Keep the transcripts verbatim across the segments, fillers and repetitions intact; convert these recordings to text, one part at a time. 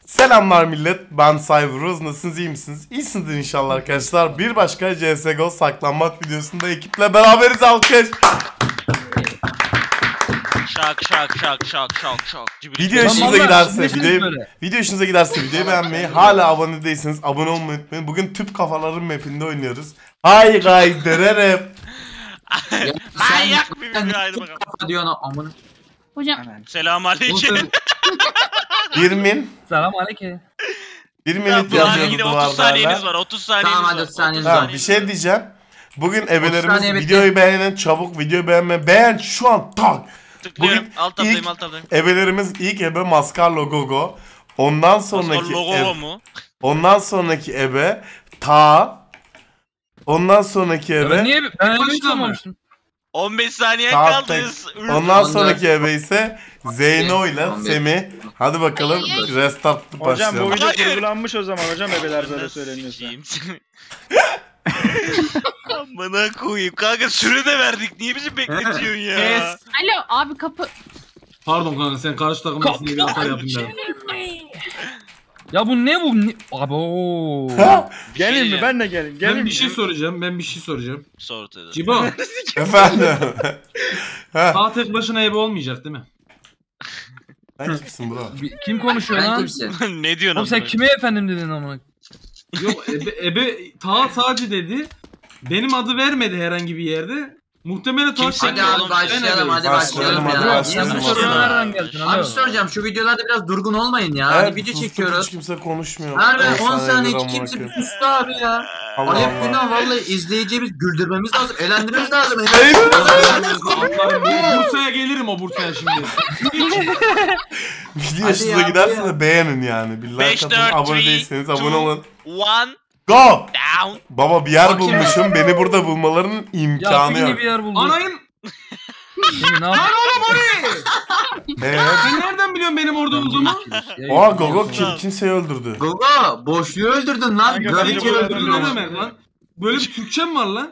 Selamlar millet, ben Cyberuz. Nasılsınız, iyi misiniz? İyisinizdir inşallah arkadaşlar. Bir başka C S G O saklanmak videosunda ekiple beraberiz, alkış. Şak şak şak şak şak şak. Video hoşunuza giderse videoyu, video hoşunuza giderse videoyu beğenmeyi, hala abone değilseniz abone olmayı unutmayın. Bugün tüp kafaların mapinde oynuyoruz. Hi guys, dererem. Ben yak bir bir haydi bakalım. Kafa diyor ona amına. Hocam. Selamünaleyküm. Bir min. Selamünaleyküm. Bir minut Yine yazıyordu otuz saniyeniz duvarlarda. var. otuz saniyeniz Tamam, var. hadi otuz saniyeniz Tamam, var. bir şey diyeceğim. Bugün ebelerimiz saniye bekle. videoyu beğenen çabuk, videoyu beğenme, beğen şu an tak. Tıklıyorum. Bugün Alt tabdayım ilk alt tabdayım. Ebelerimiz ilk ebe Maskarlo Gogo. Ondan sonraki Logo ebe, mu? ondan sonraki ebe Ta. Ondan sonraki ebe Ben niye ben öyle Başlama. hiç olmamıştım. on beş saniye Ta kaldı. tek. Ür- Ondan sonraki ebe ise Zeyno ile on beş. Semih. Hadi bakalım restart Hocam bu başlayalım. video Hayır. kurgulanmış o zaman hocam ebeler böyle söyleniyorsa. Sikeyim seni. Amına koyayım kanka, süre de verdik. Niye bizi bekletiyorsun ya? Kes. Alo abi kapı. Pardon kanka, sen karşı takımdasın diye bir hata yaptın ben. Ya bu ne bu? Ne? Abo. Gelin mi? Şey Ben de gelin. Gelin Ben mi? bir şey soracağım, ben bir şey soracağım. Sor dedi. Cibo, Efendim. Ha, sağ tek başına ebe olmayacak değil mi? sen kimsin bro? Bir- Kim konuşuyor Ben lan? kimsin? Ne diyorsun? Oğlum sen amına? kime efendim dedin amına? Yok, ebe, ebe ta sadece dedi. Benim adı vermedi herhangi bir yerde. Muhtemelen ta Kimse- Hadi abi başlayalım hadi Başlayalım, başlayalım hadi ya. başlayalım. Niye bu Başlayalım. soruya nereden geldin? Abi Alo. soracağım, şu videolarda biraz durgun olmayın ya. Evet, Hani video sustuk, çekiyoruz. hiç kimse konuşmuyor. Harbi On on saniye hiç amına kimse koyayım. sustu abi ya. Allah Ayıp Allah. günah, vallahi izleyiciyi güldürmemiz lazım, eğlendirmemiz lazım. Atlarım, Bursa'ya gelirim o Bursa'ya şimdi. Video Hadi hoşunuza ya, giderse hadi ya. de beğenin yani. Bir like Beş, atın, dört, abone three, değilseniz abone two, olun. One Go! down. Baba bir yer Bakayım bulmuşum. Beni burada bulmalarının Ya imkanı yine yok. bir yer buldum. Anayım, Seni ne yapıyorsun? Evet. sen nereden biliyorsun benim orada olduğumu? Oha Gogo kim? Kimseyi öldürdü. Gogo boşluğu öldürdün lan. Kanka, Gravity beni öldürdün. Ne demek lan? Böyle bir Türkçe mi var lan?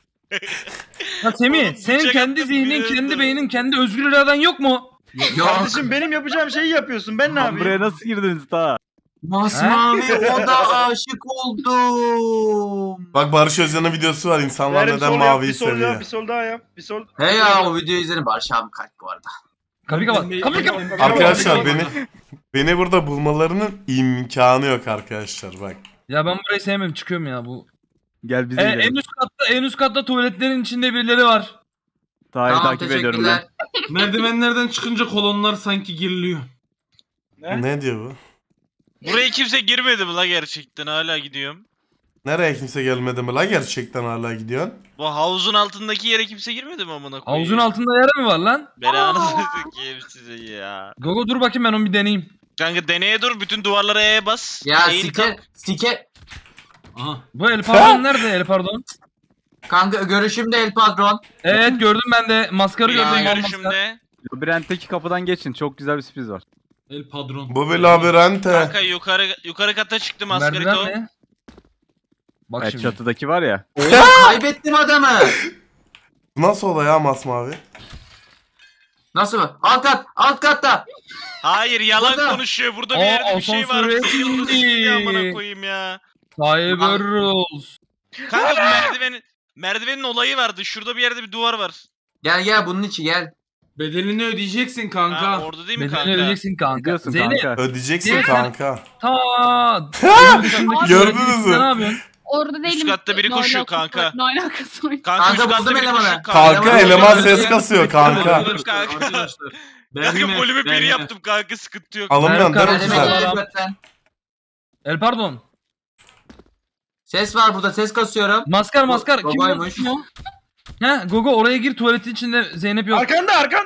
Ya Semih, Oğlum, senin bıçak kendi attım, zihnin, biri kendi öldü. beynin, kendi özgür iraden yok mu? Yok. Kardeşim benim yapacağım şeyi yapıyorsun. Ben ne yapayım? Buraya nasıl girdiniz daha? Masmavi o da aşık oldum. Bak Barış Özcan'ın videosu var. İnsanlar Verim, neden sol yap, maviyi bir sol yap, seviyor. bir sol daha yap. Bir sol. He ya, o videoyu izledim. Barış abi kalp bu arada. Kapıyı kapat. Ben- Kapıyı kapat. ben- Arkadaşlar beni beni burada bulmalarının imkanı yok arkadaşlar bak. Ya ben burayı sevmem, çıkıyorum ya bu. Gel bize E, en gidelim. üst katta, en üst katta tuvaletlerin içinde birileri var. Tahir Tamam, takip ediyorum ben. teşekkürler. Merdivenlerden çıkınca kolonlar sanki giriliyor. Ne? Ne diyor bu? Buraya kimse girmedi mi la gerçekten? Hala gidiyorum. Nereye kimse gelmedi mi la, gerçekten hala gidiyorsun? Bu havuzun altındaki yere kimse girmedi mi amına koyayım? Havuzun altında yer mi var lan? Belanı sikeyim size ya. Gogo dur bakayım, ben onu bir deneyeyim. Kanka deneye dur, bütün duvarlara E'ye bas. Ya Eğil sike kalk. sike. Aha. Bu el pardon nerede, el pardon? Kanka görüşümde el patron. Evet gördüm ben de, maskarı Ya, gördüm. ben maskar. Görüşümde. Labirentteki kapıdan geçin. Çok güzel bir sürpriz var. El padron. Bu bir labirente. Kanka yukarı yukarı kata çıktı maskarito. Merdiven ne? Bak Evet, şimdi. çatıdaki var ya. Oğlum kaybettim adamı. Nasıl olay ya masmavi? Nasıl mı? Alt kat, alt katta. Hayır, yalan Burada. konuşuyor. Burada bir Aa, yerde bir şey var. asansöre Bir yıldız indi. çıktı amına koyayım ya. Cyber Rules. Kanka bu merdivenin merdivenin olayı vardı. Şurada bir yerde bir duvar var. Gel gel bunun içi gel. Bedelini ödeyeceksin Ha, kanka. orada değil mi Bedelini kanka? ödeyeceksin kanka. Gidiyorsun Zeynep, kanka. Ödeyeceksin Zeynep, kanka. ta. Gördünüz mü? Ne yapıyorsun? Orada değilim. katta biri Ne koşuyor alakası kanka. var, Ne alakası var? Kanka, Kanka, üst katta buldum biri elemanı. koşuyor Kanka Eleman- eleman Eleman- ses kasıyor kanka. Arkadaşlar, Kanka. arkadaşlar. Kanka Berhime, volümü bir Berhime. yaptım kanka, sıkıntı yok. Alınmıyorsun değil mi Berkay, sen? Eleman- Elime lütfen. El pardon. Ses var burada, ses kasıyorum. Maskar maskar. Kim Gogo'ymuş. o? He Gogo oraya gir, tuvaletin içinde Zeynep yok. Arkanda arkan.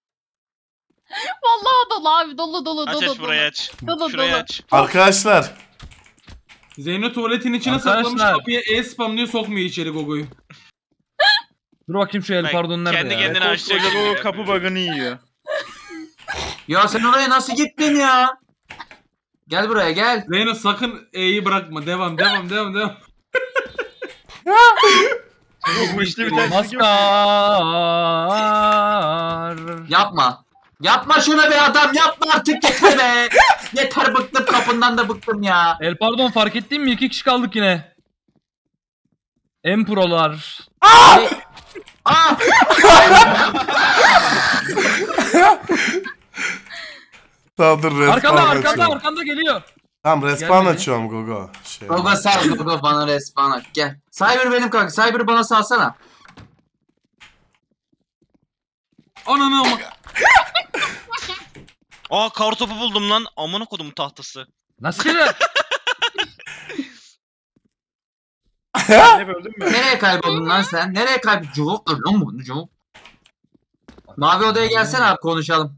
Vallahi dolu abi, dolu dolu Aç dolu. aç burayı aç. Dolu, Şurayı dolu. aç. Arkadaşlar Zeyno tuvaletin içine Arkadaşlar. saklamış, kapıya E spamlıyor, sokmuyor içeri Gogo'yu. Dur bakayım şu el Bak, pardon nerede kendi ya? kendine açacak. Koskoca bu kapı bug'ını yiyor. Ya sen oraya nasıl gittin ya? Gel buraya gel. Zeyno sakın E'yi bırakma. Devam devam devam devam. Bu işte bir terslik yok. Maskar. Yapma. Yapma şunu be adam, yapma artık, yeter be. Yeter, bıktım kapı lafından da bıktım ya. El pardon fark ettin mi? İki kişi kaldık yine. Emprolar. Aa! Tamam dur respawn Arkanda arkanda açıyorum. arkanda geliyor. Tamam respawn Gelmedi. açıyorum Gogo. Şey. Gogo sal Gogo bana respawn at. Gel. Cyber benim kanka. Cyber'ı bana salsana. Ananı ama. Aa kartopu buldum lan. Amına kodum tahtası. Nasıl ya? Ne böldün mü? Nereye kayboldun lan sen? Nereye kayboldun? Cuvuk dur lan bu. Cuvuk. Mavi odaya gelsene abi konuşalım.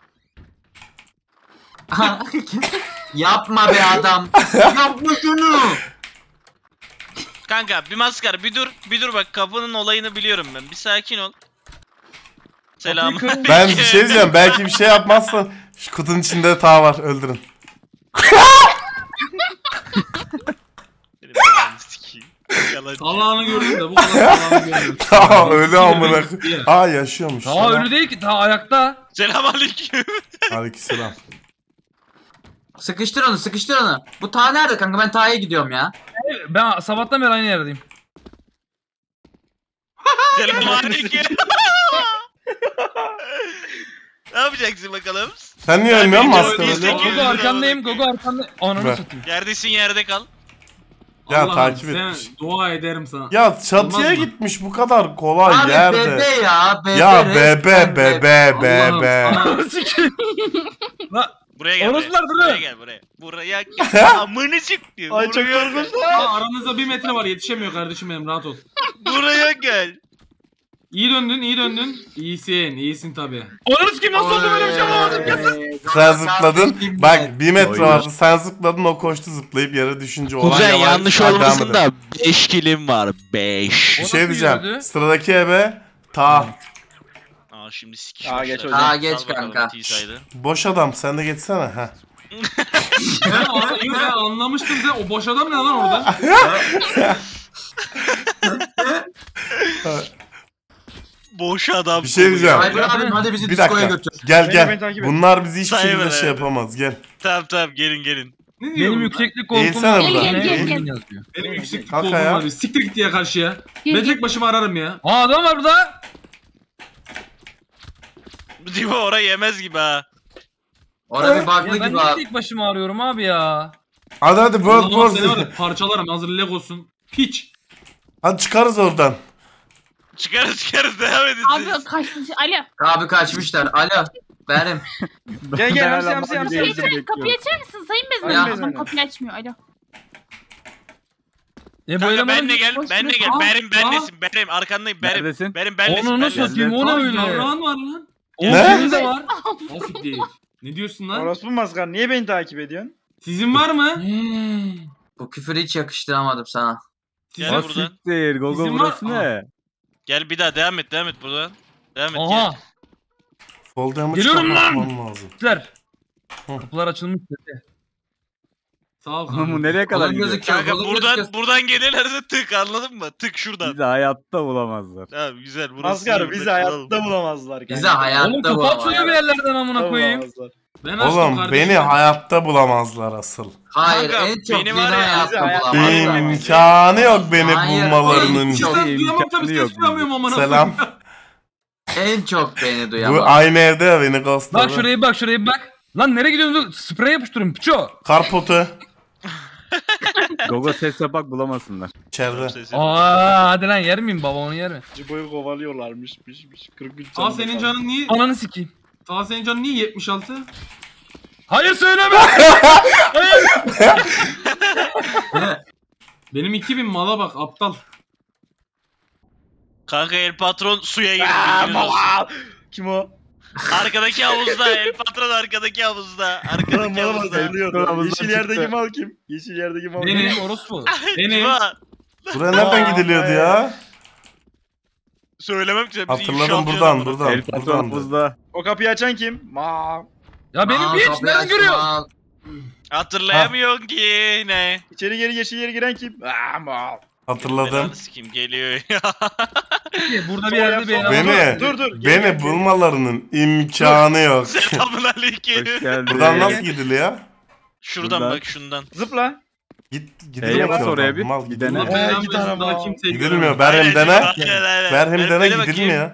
Yapma be adam. Yapma şunu. Kanka bir maskar bir dur. Bir dur bak kapının olayını biliyorum ben. Bir sakin ol. Selam. Ben bir şey diyeceğim. Belki bir şey yapmazsan şu kutunun içinde ta var. Öldürün. Salağını gördüm de bu kadar salağını görmedim. Tamam öyle amına. Aa yaşıyormuş. Daha ölü değil ki. Daha ayakta. Selamünaleyküm. Aleykümselam. Sıkıştır onu sıkıştır onu. Bu ta nerede kanka? Ben Ta'ya gidiyorum ya. Ben sabahtan beri aynı yerdeyim. Selamünaleyküm. Ne yapacaksın bakalım? Sen niye Ben ölmüyorsun birinci maskara? oyunu diye? izleyeyim. Gogo arkandayım. Gogo arkandayım. Ananı Ver. satayım. Yerdesin yerde kal. Ya Allah'ım, takip sen etmiş. dua ederim sana. Ya çatıya Olmaz mı? gitmiş bu kadar kolay Abi yerde. bebe ya. Bebe Ya resmen bebe bebe Allah'ım bebe. sana- Sikeyim. Buraya gel. Orospular buraya. duruyor. Buraya gel buraya. Buraya gel. Amını çıktı. Ay çok Buraya korkunç gel. lan. Aa, aranızda bir metre var yetişemiyor kardeşim benim rahat ol. Buraya gel. İyi döndün iyi döndün. İyisin iyisin tabi. Ananı sikeyim nasıl oldu böyle bir şey olamadım ya. Sen zıpladın. Bak bir metre Oy. vardı. Sen zıpladın o koştu zıplayıp yere düşünce olan Kuzen yavaş- yanlış Hadi devam olmasın edelim. da beş kilim var beş. Bir O şey nasıl diyeceğim. yürüdü? Sıradaki ebe ta. Aa şimdi sikişmişler. Aa, geç hocam. Aa, geç Al bakalım kanka. T-side'ı. Boş adam sen de geçsene. Heh. Ben, ana- yo, ben anlamıştım sen o boş adam ne lan orada? Boş adam. Bir şey diyeceğim. Cyber abim hadi bizi Bir diskoya dakika. götür. Gel Beni- gel. beni takip et. Bunlar bizi hiçbir Sayın şekilde ben şey abi. yapamaz. Gel. Tamam tamam gelin gelin. Ne diyor Benim bu? yükseklik Eğilsene koltuğum. buradan. Gel, gel, gel. Yazıyor. Benim yüksek Kalk koltuğum ayağa. var. Siktir git ya karşıya. Gel, Ben gel. tek başıma ararım ya. Aa adam var burada. Diva orayı yemez gibi ha. Orada bir Ya baklı ben gibi niye abi. tek başıma arıyorum abi ya. Hadi hadi World Allah'ım seni War var Z. ya, parçalarım hazır Legos'un. Piç. Hadi çıkarız oradan. Çıkarız çıkarız devam edin siz. Abi kaçtı. Alo. Abi kaçmışlar. Alo. Benim. Gel gel Ben hamsi hala hamsi hamsi. mavi Kapıyı, değilim, açar, kapıyı bekliyorum. açar mısın Sayın Bezmen? Ya. Adam kapıyı açmıyor. Alo. E bu Kanka elemanın benle gel, boş benle bırak. gel. Aa, Berim aa. benlesin, berim arkandayım, berim. Neredesin? Berim benlesin, Onu benlesin. nasıl satayım o ne Aa, öyle? yavrağın var lan. O Ne? senin de var. Nasıl değil? Ne diyorsun lan? Orospu maskar niye beni takip ediyorsun? Sizin var mı? Hmm. Bu küfürü hiç yakıştıramadım sana. Gel Sizin, buradan. Siktir. Gogo Bizim burası var- ne? Gel bir daha devam et, devam et buradan. Devam et Aha. gel. Fall damage Geliyorum lan. kapatmam lazım. Sizler. Kapılar açılmış dedi. Sağ ol Oğlum kanka. bu nereye kadar Kolun gidiyor? gözüküyor. Kanka kolun buradan gözüküyor. buradan gelirlerse tık anladın mı? Tık şuradan. Bizi hayatta bulamazlar. Tamam güzel burası. Maskar iyi, bizi burada hayatta kalalım. bulamazlar. Bizi kanka. hayatta Oğlum kapı bulamaz. açılıyor bir yerlerden amına Hayatta koyayım. bulamazlar. Ben açtım Oğlum kardeşim. beni hayatta bulamazlar asıl. Hayır Kanka, en çok beni beni var ya, hayatta bizi hayatta bulamazlar. İmkanı yok beni Hayır, bulmalarının. çok- Ses duyamam tabii imkanı yok ses duyamıyorum amına. Selam. En çok beni Bu duyamaz. aynı evde ya beni ghostladı. Bak şuraya bak şuraya bak. Lan nereye gidiyorsun? Sprey yapıştırın piço. Karpotu. Gogo ses yapak bulamasınlar. İçeride. Sesi. Aa hadi lan yer miyim baba onu yer mi? Cibo'yu kovalıyorlarmış. Piş piş. kırk üç Aa canı senin var. canın niye? Ananı sikeyim. Aa senin canın niye yetmiş altı? Hayır söyleme. Benim iki bin mala bak aptal. Kanka el patron suya girdi. Aa, bilginiz olsun. baba! Kim o? Arkadaki havuzda el patron arkadaki havuzda. Arkadaki Bana bak havuzda. söylüyordu. Havuzdan Yeşil yerdeki çıktı. mal kim? Yeşil yerdeki mal kim? Benim. Benim orospu. Benim. Civa. Buraya nereden gidiliyordu ya? Söylemem ki bizi Hatırladım ifşa buradan atıyor buradan. El patron buradan. buzda. O kapıyı açan kim? Ma. Ya benim Aa, bir hiç kapıyı nereden açma. görüyor? Hatırlayamıyorsun ki ne? İçeri geri yeşil yere giren kim? Aa, ma. Hatırladım. Belanı sikeyim geliyor ya. Burada bir yerde bir eleman var. Beni, Dur, dur, gel, beni gel, gel. bulmalarının imkanı yok. Selamun aleyküm. Hoş geldin. Buradan nasıl gidiliyor? Şuradan Buradan. bak şundan. Zıpla. Git E'ye gidilmiyor bas oraya oradan. bir. Mal Bir dene. gidilmiyor. Allah Ee, belanı git versin, araba. daha kimseyi Gidilmiyor. görmedim. Berhem Aynen, dene. bak, aynen, aynen. Berhem Ver- dene böyle bakayım. gidilmiyor.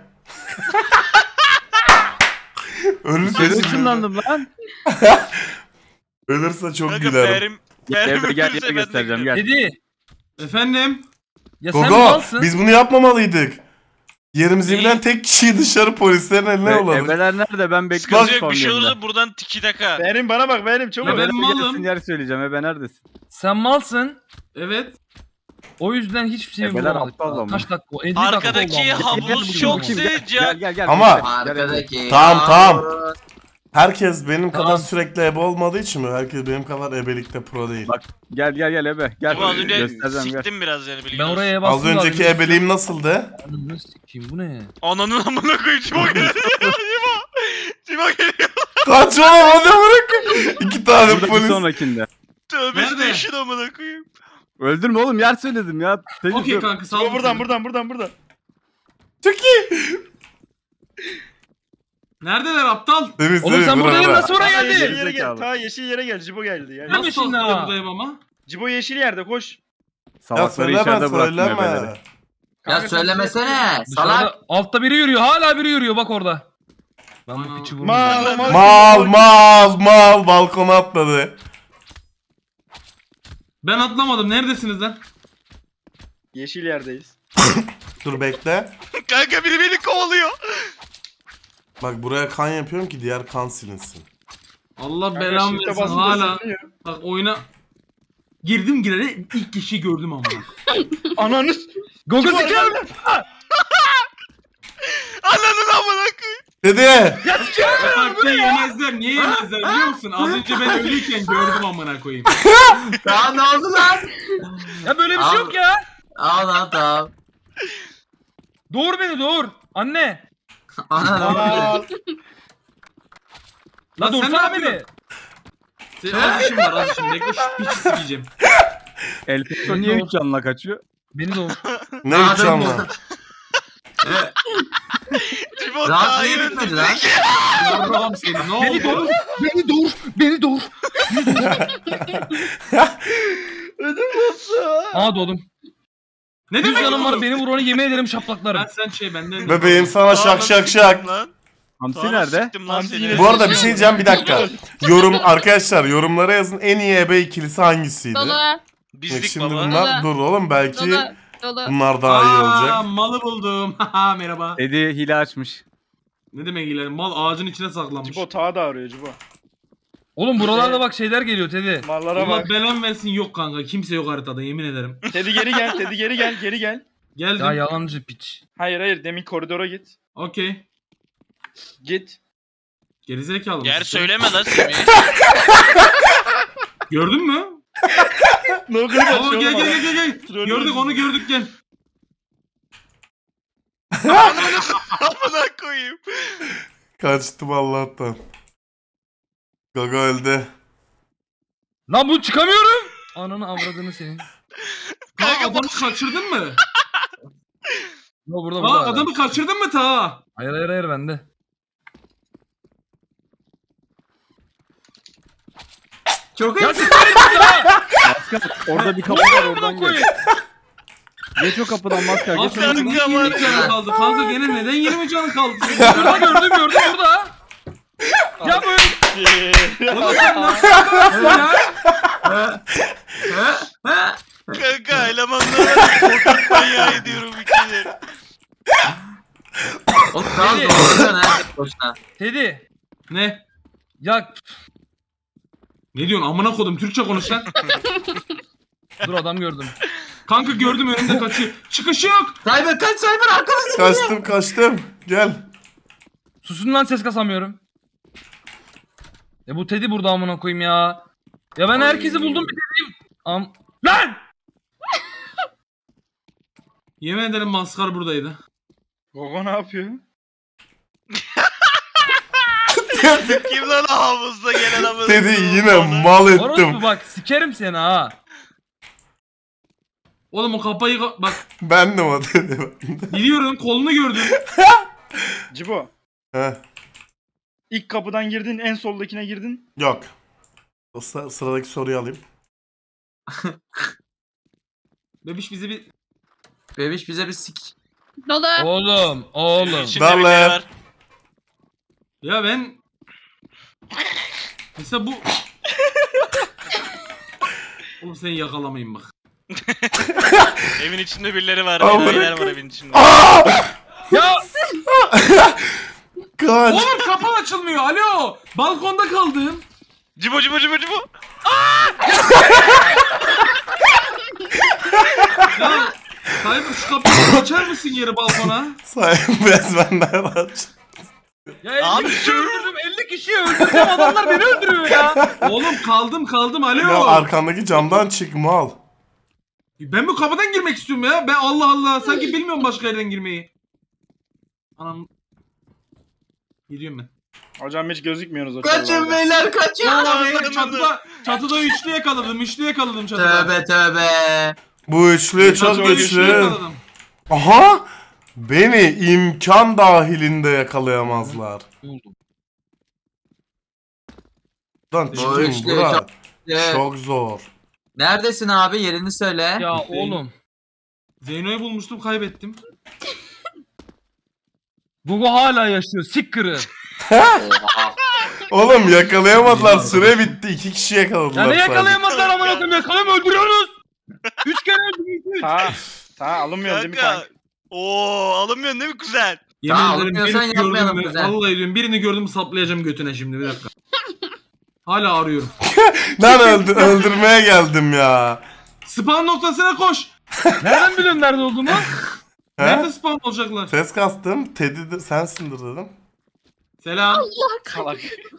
Ölürse Seni şimdi. ışınlandım lan. Ölürse çok Kanka gülerim. Berim. Gel Berim gel gel, ölürse gel ben de göstereceğim gülerim. gel. Teddy. Efendim? Ya sen Gogo malsın. biz bunu yapmamalıydık. Yerimizi Neyi? bilen tek kişi dışarı polislerin eline Ve yolladık. ebeler nerede ben Sıkıntı bekliyorum yok son bir şey yerinde. olursa buradan tiki taka. Benim bana bak benim çabuk. Ya ben- Ebeler malım. gelsin yer söyleyeceğim ebe neredesin? Sen malsın. Evet. O yüzden hiçbir şey Ebeler bulamadık. aptal ama. Kaç dakika? elli dakika oldu Arkadaki ama. havuz Gel, çok gel, gel, sıcak. Gel gel gel. Ama- Gel, gel, gel. Arkadaki. Tamam, tamam. yavru. Herkes benim kadar Tamam. sürekli ebe olmadığı için mi? Herkes benim kadar ebelikte pro değil. Bak gel gel gel ebe. Gel. Bu az önce Göstereceğim gel. siktim biraz yani bilgin Ben olsun. oraya bastım. Az da önceki abi. ebeliğim nasıldı? Ananı sikeyim bu ne? Ananın amına koyayım Cimo geliyor. Cimo. Cimo geliyor. Kaç oğlum hadi bırak. İki tane Buradaki polis. sonrakinde. Tövbe Nerede? station amına koyayım. Öldürme oğlum yer söyledim ya. Tecrübe Okey yok. kanka sağ Cibo ol. buradan buradan buradan buradan. Çok iyi. Neredeler aptal? Temiz Oğlum temiz sen bura, buradayım bura. nasıl oraya Ta yeşil geldin? yere gel. Zekalı. Ta yeşil yere gel. Cibo geldi yani. Nasıl Nasıl şimdi aptal ha? buradayım ama? Cibo yeşil yerde koş. Ya Salakları söyleme içeride bıraktım ebeleri. söyleme. Ya Kanka, söylemesene. Salak. Dışarıda altta biri yürüyor. Hala biri yürüyor bak orada. Ben bu Ana. piçi vurdum. Mal mal. Mal mal mal balkona atladı. Ben atlamadım. Neredesiniz lan? Yeşil yerdeyiz. Dur bekle. Kanka biri beni kovalıyor. Bak buraya kan yapıyorum ki diğer kan silinsin. Allah Kanka, belamı shift'e versin basınca hala. siliniyor. Bak oyuna girdim gireli ilk kişiyi gördüm ama. Ananı. Gogo Cibo sikerim. Ananın amına koyayım. Dede. Yatakta yemezler. Niye yemezler biliyor musun? Az önce ben ölüyken gördüm amına koyayım. Ya ne oldu lan? Ya böyle bir şey Al. yok ya. Al lan tamam. Doğur beni doğur. Anne. Ana ne oldu? Aa, La Lan sen ne doğursana beni. yapıyorsun? Senin az işim var az işim. Bekle şu piçi sikeceğim. El Pesto niye üç canla kaçıyor? Beni doğur. Ne Adam- içeceğim lan? Cibo Rahat daha niye yeni bitmedi lan? Yarrağım seni ne Beni doğur. oldu? Beni doğur. Beni doğur. Aa doğdum. Ne Yüz demek canım var oğlum? beni vuranı yemin ederim Ben şaplaklarım. sen şey benden. Bebeğim sana şak şak şak. Lan. Hamsi Sağına nerede? siktim lan Hamsi seni. yine- Bu arada bir şey diyeceğim bir dakika. Yorum arkadaşlar yorumlara yazın en iyi ebe ikilisi hangisiydi? Dolu. Bak Bizlik şimdi baba. bunlar dur oğlum belki Dolu. Dolu. bunlar daha iyi Aa, olacak. malı buldum. Haha merhaba. Edi hile açmış. Ne demek ileri? Mal ağacın içine saklanmış. Cibo ta da arıyor Cibo. Oğlum buralarda bak şeyler geliyor Teddy. Mallara Allah bak. belan versin yok kanka. Kimse yok haritada yemin ederim. Teddy geri gel. Teddy geri gel. Geri gel. Geldim. Ya yalancı piç. Hayır hayır demin koridora git. Okey. Git. Gerizekalı mısın? Yer sen? söyleme lan Semih. Gördün mü? No grip Oo atıyor gel oğlum gel adam. gel gel. Trollüyor Gördük bizi. onu gördük gel. Amına koyayım. Kaçtım Allah'tan. Gogo öldü. Lan bu çıkamıyorum. Ananı avradını senin. Ha adamı kaçırdın mı? Yo burada Ha burada. hala. adamı kaçırdın mı ta? Hayır hayır hayır bende. Çok Ya iyi. sikerim ya. Maskar orada bir kapı var oradan Amına gel. koyayım. Geç o kapıdan Maskar geç. Aferin Kanka niye var yirmi canı ya. kaldı? Kanka gene neden yirmi canı kaldı? Burada gördüm gördüm burada. Ya böyle. Oğlum sen nasıl yapıyorsun ya? Kanka elemanlara korkak manyağı ediyorum bir kere. Oğlum tamam doğru ha. Boşuna. Teddy. Ne? Ya Ne diyorsun amına kodum Türkçe konuş lan. dur adam gördüm. Kanka gördüm önümde kaçıyor. Çıkış yok. Cyber kaç Cyber arkamızda. Kaçtım kaçtım. Gel. Susun lan ses kasamıyorum. Ya bu Teddy burada amına koyayım ya. Ya ben herkesi buldum bir Teddy'yim. Am lan! Yemin ederim maskar buradaydı. Gogo ne yapıyor? Kim lan havuzda gelen amına Dedi koyayım yine bana? mal ettim. Orospu bak sikerim seni ha. Oğlum o kapayı ka- bak Ben de o dedi. biliyorum kolunu gördüm. Cibo. Heh, İlk kapıdan girdin en soldakine girdin. yok. O sı- sıradaki soruyu alayım. Bebiş bize bir... Bebiş bize bir sik. Dolu. Oğlum, oğlum. İçinde Vallahi. birileri var. Ya ben... Mesela bu... Oğlum seni yakalamayayım bak. Evin içinde birileri var. Amına Birileri var koyayım. evin içinde. Ya Kaç. Oğlum kapı açılmıyor. Alo. Balkonda kaldım. Cibo cibo cibo cibo. Ya Cyber şu kapıyı açar mısın yeri balkona? Sayın biraz benden aç. Ya elli Abi kişi şu- öldürdüm, elli kişiyi öldürdüm, adamlar beni öldürüyor ya. Oğlum kaldım kaldım alo. Ya arkandaki camdan çık mal. Ben bu kapıdan girmek istiyorum ya. Ben Allah Allah sanki bilmiyorum başka yerden girmeyi. Anam. Gidiyorum ben. Hocam hiç gözükmüyoruz o Kaçın çallarda. beyler kaçın. Ya beni anladım. çatıda, çatıda üçlü yakaladım. Üçlü yakaladım çatıda. Tövbe tövbe. Bu üçlü çok Çatıda üçlü güçlü. yakaladım. Aha! Beni imkan dahilinde yakalayamazlar. Ne oldu? Lan Bu çıkayım üçlü bura. çok- Ee, Çok zor. Neredesin abi? Yerini söyle. Ya oğlum. Zeyno'yu bulmuştum kaybettim. Gugu hala yaşıyor, sikkırı. Oha. Oğlum yakalayamadılar. Süre bitti. İki kişi yakaladılar Ya ne sadece. yakalayamadılar amına koyayım, yakalayamıyor, öldürüyoruz. Üç kere öldürdük. Ta, ta alınmıyor değil mi Kanka. kanka? Oo alınmıyorsun değil mi kuzen? Yemin Tamam, ederim alınmıyorsan birini gördüm yapmayalım mü? güzel. Vallahi diyorum birini gördüm saplayacağım götüne şimdi bir dakika. Hala arıyorum. Lan öldü- öldürmeye geldim ya. Spawn noktasına koş. Nereden biliyorsun nerede olduğumu? He? Nerede spawn olacaklar? Ses kastım. Teddy de sensindir dedim. Selam. Salak.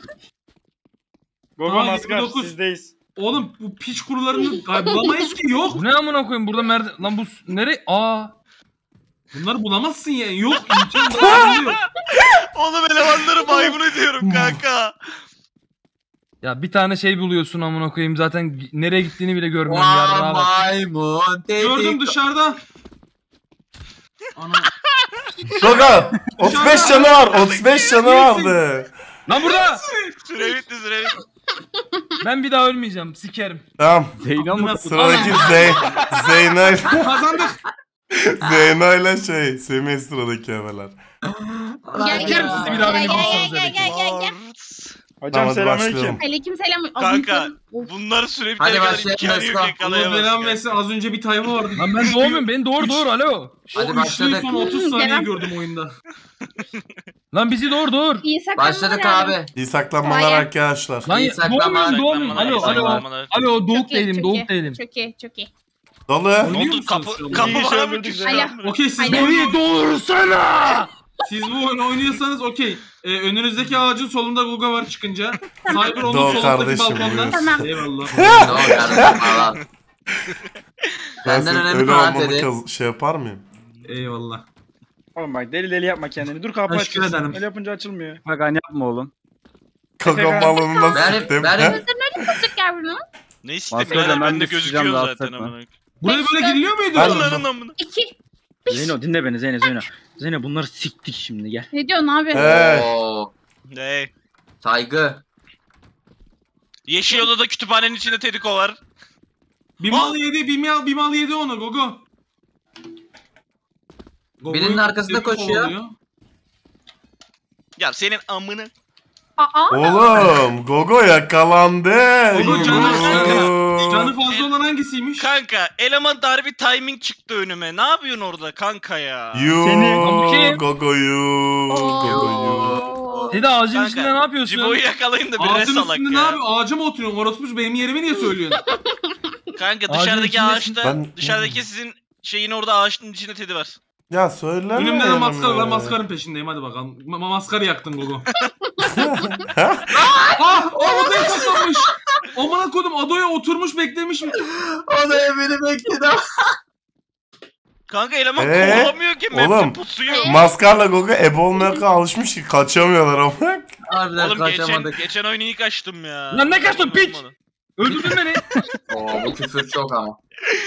Gogo Aa, maskar yirmi dokuz. sizdeyiz. Oğlum bu piç kurularını Ay, bulamayız ki yok. Bu ne amına koyayım, burada merde... Lan bu s- nere? Aa. Bunları bulamazsın ya. Yok imkan daha yok. Oğlum elemanları maymun ediyorum kanka. Ya bir tane şey buluyorsun amına koyayım, zaten gi- nereye gittiğini bile görmüyorum Vay yarrağa bak. maymun. Gördüm dedik. dışarıda. Ana. Gogo! otuz beş canı var. otuz beş canı vardı. Lan burada! Süre bitti süre bitti. Ben bir daha ölmeyeceğim, sikerim. Tamam. Zeyno mu? Sıradaki Zey Zeyno ile Kazandık. Zeyno ile şey Semih sıradaki haberler. Gel, Sikerim gel. sizi bir daha beni Gel, gel, bulsanız gel, dedik. gel, gel, gel. Hocam Tamam, hadi selamünaleyküm. başlayalım. Aleyküm selam. Kanka bunları süre bitene Hadi kadar başlayalım, imkanı let's yok go. Allah yakalayamaz. belamı kanka. versin az önce bir tayfa vardı. Lan ben doğmuyorum, beni doğur doğur, alo. O Hadi üçlüyü başladık. son otuz saniye Selam. gördüm oyunda. Lan bizi doğur doğur. İyi saklanmalar Başladık abi. İyi saklanmalar Kolay arkadaşlar. Lan İyi ya- saklama, doğmuyorum doğmuyorum. saklanmalar, Alo alo. saklanmalar. Alo doğuk Çok iyi, değilim çok doğuk iyi. değilim. Çok iyi, çok iyi. Dolu. Ne Oynuyor oldu musunuz kapı şu an? kapı İyi iş bana mı öldürdük düştü? ya. Alo. Okey siz bu Alo. oyunu, Beni doğursana. siz bu oyunu oynuyorsanız okey. Ee, önünüzdeki ağacın solunda Guga var çıkınca. Cyber onun Doğru solundaki kardeşim, balkonda. buyur. Tamam. Eyvallah. Doğru kardeşim falan. Ben Benden senin önemli ölü falan olmanı dedi. kaz- şey yapar mıyım? Eyvallah. Oğlum bak deli deli yapma kendini. Dur kapı Teşekkür açılsın. ederim. Öyle yapınca açılmıyor. Hakan yapma oğlum. Koko balonuna Benim- sıktım. benim- He? Kızık yavrunu. Ne Maskara istemiyorlar ben bende de gözüküyor sıçacağım, zaten rahatsız etme. amına. Buraya böyle giriliyor muydu? Ben- Onların amına. İki. Zeyno dinle beni Zeyno Zeyno. Zeyno bunları siktik şimdi gel. Ne diyorsun abi? He. Oo. Ne? Saygı. Yeşil odada kütüphanenin içinde Tediko var. Bir mal yedi, bir mal, bir mal yedi onu Gogo. Gogo'yu Birinin arkasında tebrik koşuyor. kovalıyor. Ya senin amını. Aa. Oğlum Gogo yakalandı. Gogo canı, Yoo. canı fazla olan hangisiymiş? Kanka eleman darbi timing çıktı önüme. Ne yapıyorsun orada kanka ya? Yoo. Seni- Gogo'yu. Gogo'yu. Oo. Dedi ağacın Kanka, içinde ne yapıyorsun? Cibo'yu yakalayın da bir Ağacın salak üstünde ne ya. yapıyor? Ağaca mı oturuyorsun? Orospuç benim yerimi niye söylüyorsun? Kanka Ağacın dışarıdaki içindesin. ağaçta, Ben- dışarıdaki sizin şeyin orada ağaçın içinde Teddy var. Ya söyleme. Önümde de yani. maskara var. Maskarın peşindeyim. Hadi bakalım. Ma maskarı yaktın Gogo. ah! O odaya saklanmış. Amına kodum adaya oturmuş beklemiş mi? O da beni bekledi. Kanka eleman Ee? kovalamıyor ki. Oğlum. Map'te pusuyor. Maskarla Gogo ebe olmaya kadar alışmış ki kaçamıyorlar ama. Harbiden Oğlum geçen, kaçamadık. geçen oyunu ilk açtım ya. Lan ne kaçtın piç? Öldürdün beni. Oo bu küfür çok ama.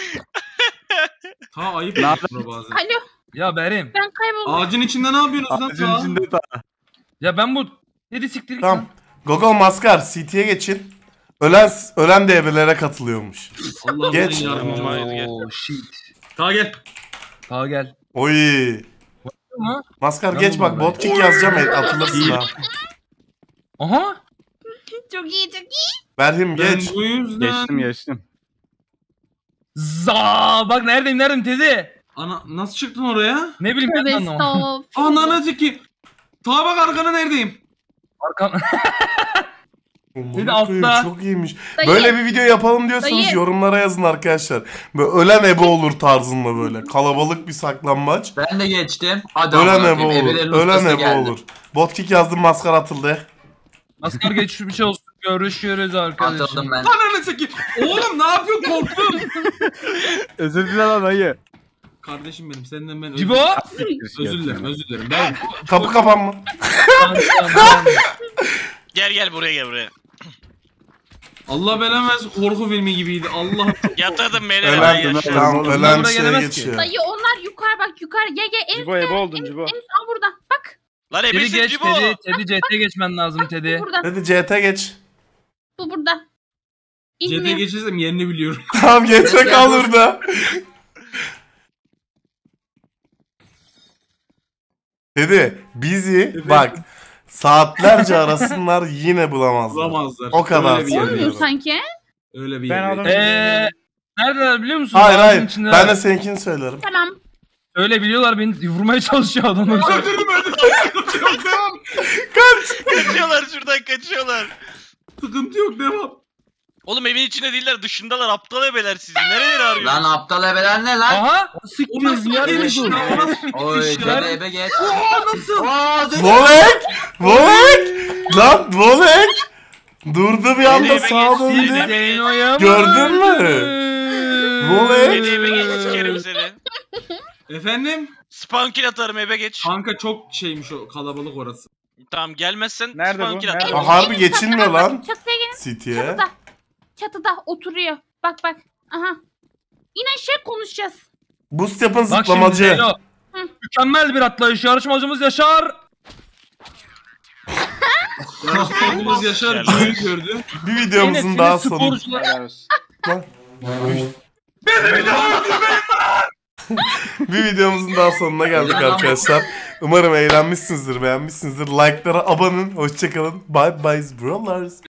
Ta ayıp Ne ediyor bazen. Alo. Ya Berim. Ben kayboldum. Ağacın içinde ne yapıyorsunuz lan Ağacın ta? içinde ta. Ya ben bu... Dedi siktir git Tamam. lan. Gogo Maskar C T'ye geçin. Ölen ölen de ebelere katılıyormuş. Allah'ım Geç. seni yardım Tamam, haydi gel. Oo shit. Ta gel. Ta gel. Oy. Ama. Maskar Ben geç bak bulmam bot kick yazacağım et atılırsın ha. Aha. Çok iyi çok iyi. Berhim Ben geç. bu yüzden... Geçtim geçtim. Za bak neredeyim neredeyim Teddy. Ana nasıl çıktın oraya? Ne bileyim ben de Tövbe anlamadım. estağfurullah. Ananı sikeyim. Ta bak arkana neredeyim? Arkam. Aman Teddy koyayım, atla. çok iyiymiş. Dayı. Böyle bir video yapalım diyorsanız Dayı. yorumlara yazın arkadaşlar. Böyle ölen ebe olur tarzında böyle. Kalabalık bir saklanmaç. Ben de geçtim. Hadi Ölen amına ebe koyayım, olur. ebelerin Ölen ustası ebe geldi. olur. Bot kick yazdım maskar atıldı. Maskar geçmiş bir şey olsun. Görüşürüz arkadaşlar. Atıldım ben. Ananı sikeyim. Oğlum ne yapıyorsun korktum. Özür dilerim dayı. Kardeşim benim senden ben özür Cibo. Özür dilerim özür dilerim. Ben Kapı kapanma. Tamam, tamam, tamam. Gel gel buraya gel buraya. Allah belamı versin korku filmi gibiydi. Allah. Yatırdım beni. Ölen, ben yaşıyorum. tamam, Bunlar ölen buraya şeye gelemez ki. geçiyor. Dayı onlar yukarı bak yukarı. Gel gel en Cibo ebe oldun Cibo. en en burada. Bak Lan Teddy ebesin geç Cibo. Teddy. Teddy C T'ye geçmen lazım Teddy. bu burada. Hadi C T geç. Bu burada. C T'ye İnmiyor. geçirsem yerini biliyorum. Tamam geçe kal burada. Dedi bizi bak saatlerce arasınlar yine bulamazlar. Bulamazlar. O kadar Öyle bir yer. söylüyorum. Olmuyor sanki. Öyle bir Ben yer. adam- Eee. Neredeler biliyor musun? Hayır Ağacın hayır içinde. ben de seninkini söylerim. Tamam. Öyle biliyorlar beni vurmaya çalışıyor adamlar. Öldürdüm öldürdüm. Sıkıntı yok devam. Kaçıyorlar şuradan kaçıyorlar. Sıkıntı yok devam. Oğlum evin içinde değiller dışındalar aptal ebeler sizi. Nereleri arıyor? Lan aptal ebeler ne lan? Aha. O nasıl bir iş lan? O nasıl bir Oy iş lan? dede ebe geç. Oo nasıl? Aa dede. Volek! Volek! Lan Volek! Durdu bir anda Eve sağa geçsin, döndü. eve Zeyno'ya mı? Gördün mü? Volek! Beni eve geç sikerim seni. Efendim? Spankil atarım eve geç. Kanka çok şeymiş o kalabalık orası. Tamam gelmezsen Nerede bu? spankil Nerede? atarım. Aa, harbi geçilmiyor lan Çatıya gelin. City'ye. Çatıda. Çatıda oturuyor. Bak bak. Aha. İn aşağı konuşacağız. Boost yapın Bak şimdi zıplamacı. Zeyno. Hı. Mükemmel bir atlayış. Yarışmacımız Yaşar. Yarışmacımız Yaşar Cü'yü gördü. Bir Yine videomuzun senin daha sonu. sporcular. Helal olsun. Bir videomuzun daha sonuna geldik arkadaşlar. Umarım eğlenmişsinizdir, beğenmişsinizdir. Like'lara abanın. Hoşçakalın. Bye bye brothers.